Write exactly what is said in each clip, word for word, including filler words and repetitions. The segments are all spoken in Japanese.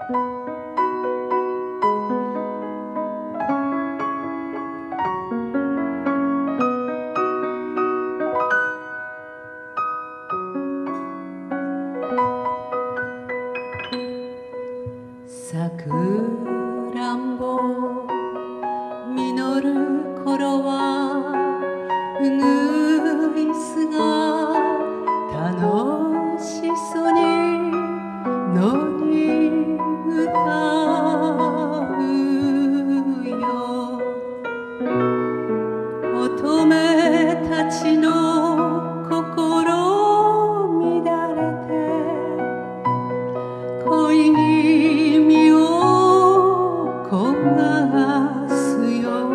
さくらんぼ実る頃はうぐいすが楽しそうに野に歌うよ。乙女たちの心乱れて恋に身を焦がすよ。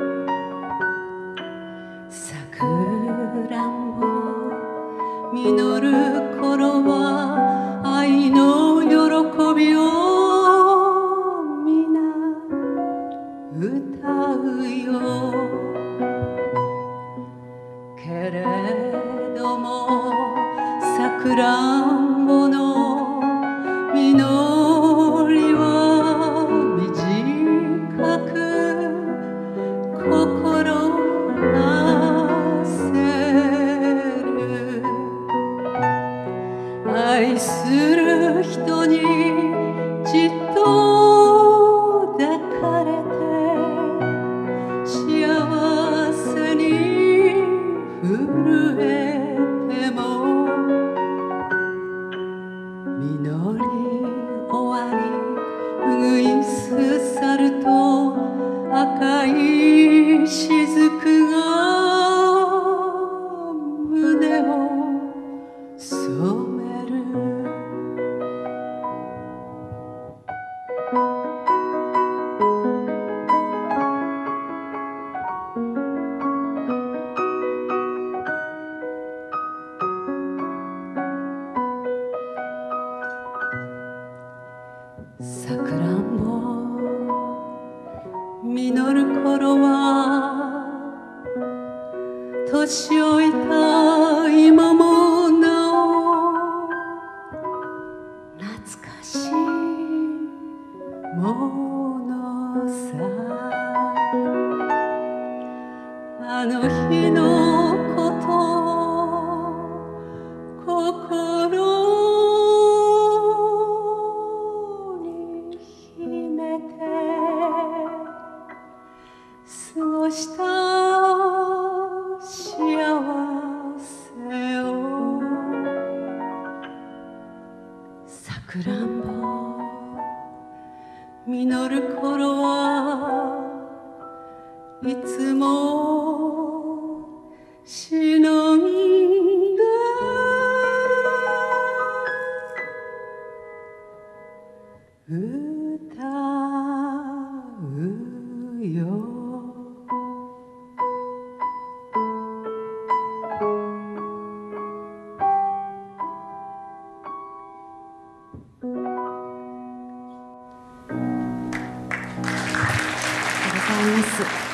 さくらんぼ実る頃は愛の喜びを皆歌うよ。けれどもさくらんぼの実りは短く心焦る。愛する人にじっと抱かれて幸せに震えても実り終わりうぐいす去ると赤い雫が胸を染める。さくらんぼ実る頃は年老いた今もなお懐かしいものさ。あの日のこと心過ごした幸せを。さくらんぼ実る頃はいつも忍んで歌うよ。ありがとうございます。